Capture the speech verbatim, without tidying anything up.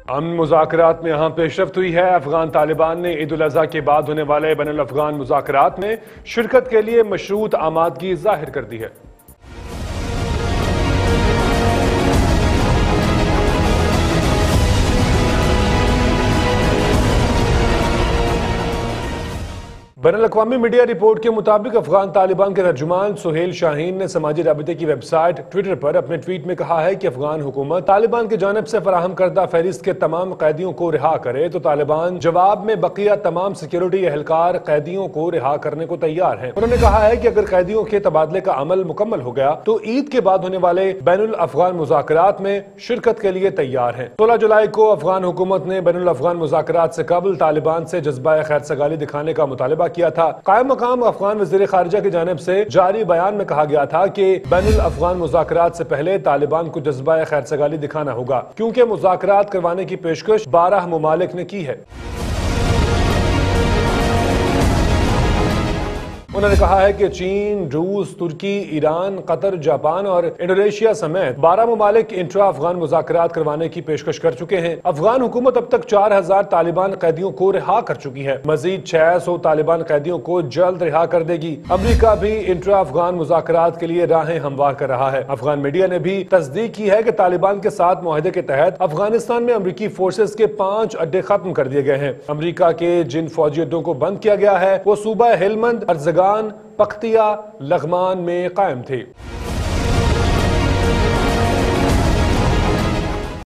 अमन मुज़ाकरात में अहम पेशरफ्त हुई है। अफगान तालिबान ने ईद उल अज़हा के बाद होने वाले बैनुल अफ़गान मुज़ाकरात में शिरकत के लिए मशरूत आमादगी जाहिर कर दी है। बैनुल-अक़वामी मीडिया रिपोर्ट के मुताबिक अफगान तालिबान के तर्जुमान सुहेल शाहीन ने समाजी राबिते की वेबसाइट ट्विटर पर अपने ट्वीट में कहा है कि अफगान हुकूमत तालिबान की जानिब से फराहम करदा फहरिस्त के तमाम कैदियों को रिहा करे तो तालिबान जवाब में बकिया तमाम सिक्योरिटी एहलकार कैदियों को रिहा करने को तैयार है। उन्होंने कहा है कि अगर कैदियों के तबादले का अमल मुकम्मल हो गया तो ईद के बाद होने वाले बैनुल अफ़गान मुज़ाकरात में शिरकत के लिए तैयार है। सोलह जुलाई को अफगान हुकूमत ने बैनुल अफ़गान मुज़ाकरात से कबल तालिबान से जज्बा खैर सगाली दिखाने का मुतालबा किया था। कायम मकाम अफगान वज़ीर खारिजा की जानिब से जारी बयान में कहा गया था कि बैनुल अफ़गान मुज़ाकरात से पहले तालिबान को जज्बा खैर सगाली दिखाना होगा, क्योंकि मुज़ाकरात करवाने की पेशकश बारह मुमालिक ने की है। उन्होंने कहा है कि चीन, रूस, तुर्की, ईरान, कतर, जापान और इंडोनेशिया समेत बारह ममालिक इंट्रा अफगान मुज़ाकरात करवाने की पेशकश कर चुके हैं। अफगान हुकूमत अब तक चार हजार तालिबान कैदियों को रिहा कर चुकी है। मजीद छह सौ तालिबान कैदियों को जल्द रिहा कर देगी। अमरीका भी इंट्रा अफगान मुज़ाकरात के लिए राहें हमवार कर रहा है। अफगान मीडिया ने भी तस्दीक की है कि तालिबान के साथ मुआहदे के तहत अफगानिस्तान में अमरीकी फोर्सेज के पांच अड्डे खत्म कर दिए गए हैं। अमरीका के जिन फौजी अड्डों को बंद किया गया है वो सूबा हेलमंद, अर्जगान, पख्तिया, लगमान में कायम थे।